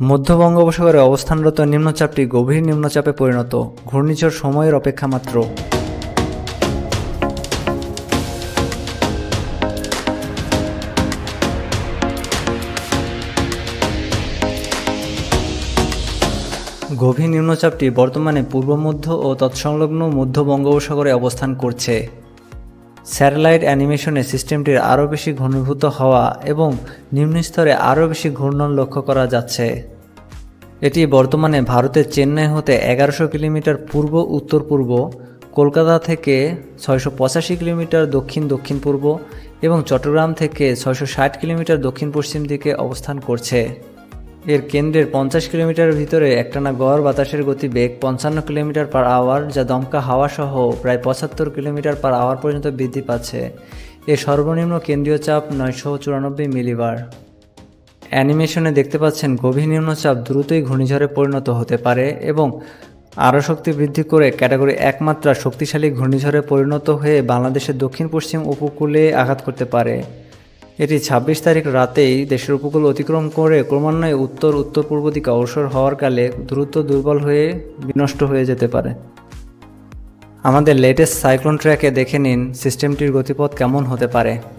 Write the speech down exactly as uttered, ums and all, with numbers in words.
মধ্য বঙ্গোপসাগরে অবস্থানরত নিম্নচাপটি গভীর নিম্নচাপে পরিণত, ঘূর্ণিঝড় সময়ের অপেক্ষা মাত্র। গভীর নিম্নচাপটি বর্তমানে পূর্ব মধ্য ও তৎসংলগ্ন মধ্য বঙ্গোপসাগরে অবস্থান করছে। স্যাটেলাইট অ্যানিমেশনে সিস্টেমটির আরও বেশি ঘনীভূত হওয়া এবং নিম্নস্তরে আরও বেশি ঘূর্ণন লক্ষ্য করা যাচ্ছে। এটি বর্তমানে ভারতের চেন্নাই হতে এগারোশো কিলোমিটার পূর্ব উত্তর পূর্ব, কলকাতা থেকে ছয়শো পঁচাশি কিলোমিটার দক্ষিণ দক্ষিণ পূর্ব এবং চট্টগ্রাম থেকে ছয়শো ষাট কিলোমিটার দক্ষিণ পশ্চিম দিকে অবস্থান করছে। এর কেন্দ্রের পঞ্চাশ কিলোমিটারের ভিতরে একটানা গড় বাতাসের গতিবেগ পঞ্চান্ন কিলোমিটার পার আওয়ার, যা দমকা হাওয়া সহ প্রায় পঁচাত্তর কিলোমিটার পার আওয়ার পর্যন্ত বৃদ্ধি পাচ্ছে। এর সর্বনিম্ন কেন্দ্রীয় চাপ নয়শো চুরানব্বই মিলিবার। অ্যানিমেশনে দেখতে পাচ্ছেন গভীর নিম্নচাপ দ্রুতই ঘূর্ণিঝড়ে পরিণত হতে পারে এবং আরও শক্তি বৃদ্ধি করে ক্যাটাগরি এক মাত্রার শক্তিশালী ঘূর্ণিঝড়ে পরিণত হয়ে বাংলাদেশের দক্ষিণ পশ্চিম উপকূলে আঘাত করতে পারে। এটি ছাব্বিশ তারিখ রাতেই দেশের উপকূল অতিক্রম করে ক্রমান্বয়ে উত্তর উত্তর পূর্ব দিকে অগ্রসর হওয়ার কালে দ্রুত দুর্বল হয়ে বিনষ্ট হয়ে যেতে পারে। আমাদের লেটেস্ট সাইক্লোন ট্র্যাকে দেখে নিন সিস্টেমটির গতিপথ কেমন হতে পারে।